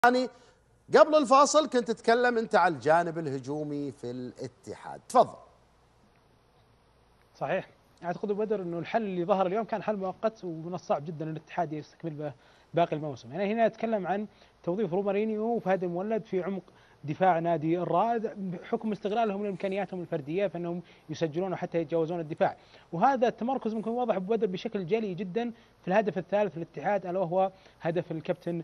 يعني قبل الفاصل كنت تتكلم انت عن الجانب الهجومي في الاتحاد، تفضل. صحيح. اعتقد أبو بدر انه الحل اللي ظهر اليوم كان حل مؤقت، ومن الصعب جدا ان الاتحاد يستكمل به باقي الموسم. يعني هنا اتكلم عن توظيف رومارينيو وفهد المولد في عمق دفاع نادي الرائد بحكم استغلالهم لامكانياتهم الفرديه، فانهم يسجلون وحتى يتجاوزون الدفاع. وهذا التمركز ممكن واضح ابو بدر بشكل جلي جدا في الهدف الثالث للاتحاد، الا وهو هدف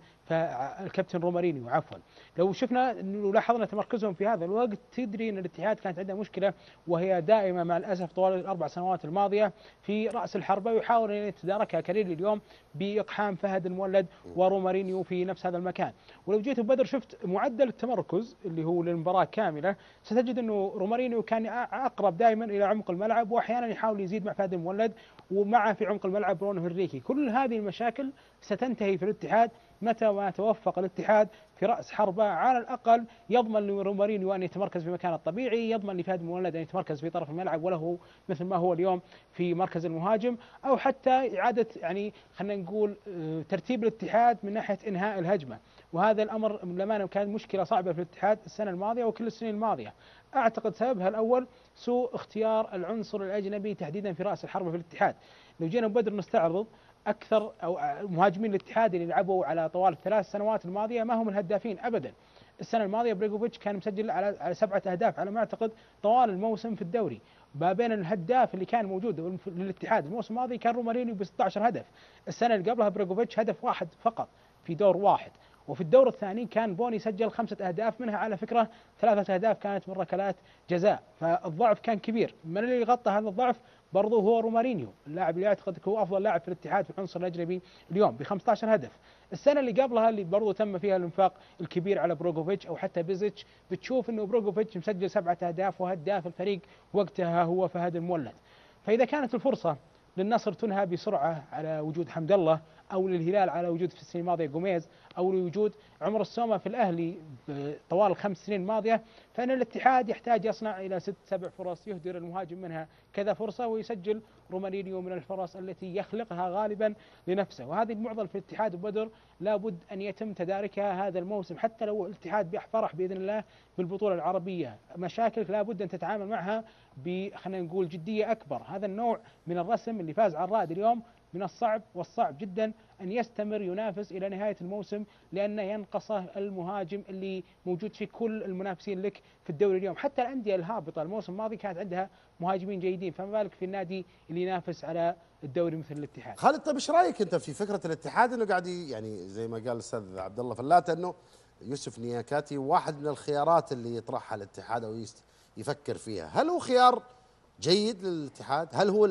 الكابتن رومارينيو عفوا. لو شفنا انه لاحظنا تمركزهم في هذا الوقت، تدري ان الاتحاد كانت عنده مشكله وهي دائمه مع الاسف طوال الاربع سنوات الماضيه في راس الحربه، ويحاول ان يتداركها كاريري اليوم باقحام فهد المولد ورومارينيو في نفس هذا المكان. ولو جيت بدر شفت معدل التمركز اللي هو للمباراه كامله، ستجد انه رومارينيو كان اقرب دائما الى عمق الملعب، واحيانا يحاول يزيد مع فهد المولد، ومعه في عمق الملعب برونو هنريكي. كل هذه المشاكل ستنتهي في الاتحاد متى ما توفق الاتحاد في رأس حربة على الأقل يضمن لرومارينيو أن يتمركز في مكانه الطبيعي، يضمن لفهد المولد أن يتمركز في طرف الملعب وله مثل ما هو اليوم في مركز المهاجم، أو حتى إعادة يعني خلينا نقول ترتيب الاتحاد من ناحية إنهاء الهجمة. وهذا الأمر للأمانة كان مشكلة صعبة في الاتحاد السنة الماضية وكل السنين الماضية. أعتقد سببها الأول سوء اختيار العنصر الأجنبي تحديدا في رأس الحربة في الاتحاد. لو جينا بدر نستعرض اكثر او مهاجمين الاتحاد اللي لعبوا على طوال الثلاث سنوات الماضيه ما هم الهدافين ابدا. السنه الماضيه بريغوفيتش كان مسجل على 7 اهداف على ما اعتقد طوال الموسم في الدوري، ما بين الهداف اللي كان موجود للاتحاد الموسم الماضي كان رومارينيو ب 16 هدف. السنه اللي قبلها بريغوفيتش هدف واحد فقط في دور واحد. وفي الدور الثاني كان بوني سجل 5 اهداف، منها على فكره 3 اهداف كانت من ركلات جزاء، فالضعف كان كبير. من اللي غطى هذا الضعف؟ برضو هو رومارينيو، اللاعب اللي اعتقد هو افضل لاعب في الاتحاد في العنصر الاجنبي اليوم ب 15 هدف. السنه اللي قبلها اللي برضو تم فيها الانفاق الكبير على بروغوفيتش او حتى بيزيتش، بتشوف انه بروغوفيتش مسجل 7 اهداف وهداف الفريق وقتها هو فهد المولد. فاذا كانت الفرصه للنصر تنهى بسرعه على وجود حمد الله، او للهلال على وجود في السنين الماضيه جوميز، او لوجود عمر السومه في الاهلي طوال ال5 سنين الماضيه، فان الاتحاد يحتاج يصنع الى 6 7 فرص يهدر المهاجم منها كذا فرصه، ويسجل رومارينيو من الفرص التي يخلقها غالبا لنفسه. وهذه المعضله في الاتحاد وبدر لابد ان يتم تداركها هذا الموسم، حتى لو الاتحاد فرح باذن الله بالبطوله العربيه، مشاكلك لابد ان تتعامل معها خلينا نقول جديه اكبر. هذا النوع من الرسم اللي فاز على الرائد اليوم من الصعب والصعب جدا ان يستمر ينافس الى نهايه الموسم، لانه ينقصه المهاجم اللي موجود في كل المنافسين لك في الدوري اليوم. حتى الانديه الهابطه الموسم الماضي كانت عندها مهاجمين جيدين، فما بالك في النادي اللي ينافس على الدوري مثل الاتحاد. خالد، طيب ايش رايك انت في فكره الاتحاد انه قاعد يعني زي ما قال الاستاذ عبد الله فلاته انه يوسف نياكاتي واحد من الخيارات اللي يطرحها الاتحاد او يفكر فيها، هل هو خيار جيد للاتحاد؟ هل هو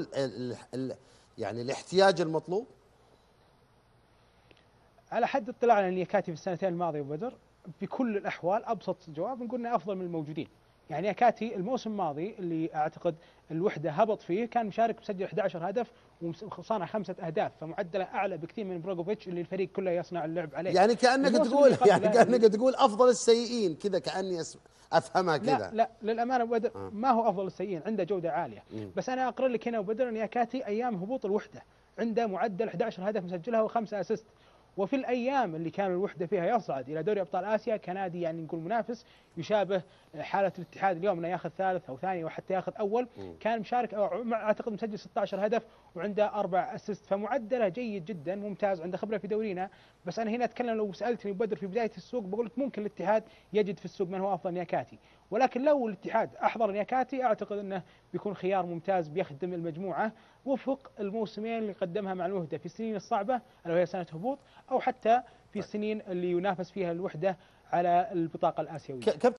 يعني الاحتياج المطلوب؟ على حد اطلاعنا على نياكاتي في السنتين الماضيه وبدر، في كل الاحوال ابسط جواب نقول انه افضل من الموجودين. يعني نياكاتي الموسم الماضي اللي اعتقد الوحده هبط فيه كان مشارك مسجل 11 هدف وصانع 5 اهداف، فمعدله اعلى بكثير من بروغوفيتش اللي الفريق كله يصنع اللعب عليه. يعني كانك الموسم تقول اللي يعني قبله كانك تقول افضل السيئين كذا، كاني افهمها لا كذا. لا للامانه بدر ما هو افضل السيئين، عنده جوده عاليه. بس انا اقرر لك هنا وبدر نياكاتي ايام هبوط الوحده عنده معدل 11 هدف مسجلها و5 اسيست. وفي الايام اللي كان الوحده فيها يصعد الى دوري ابطال اسيا كنادي يعني نقول منافس يشابه حاله الاتحاد اليوم، انه ياخذ ثالث او ثاني وحتى ياخذ اول، كان مشارك اعتقد مسجل 16 هدف وعنده 4 اسيست، فمعدله جيد جدا ممتاز، عنده خبره في دورينا. بس انا هنا اتكلم، لو سالتني بدر في بدايه السوق بقول لك ممكن الاتحاد يجد في السوق من هو افضل نياكاتي، ولكن لو الاتحاد احضر نياكاتي اعتقد انه بيكون خيار ممتاز بيخدم المجموعه وفق الموسمين اللي قدمها مع الوحده في السنين الصعبه اللي هي سنه هبوط، او حتى في السنين اللي ينافس فيها الوحده على البطاقه الاسيويه.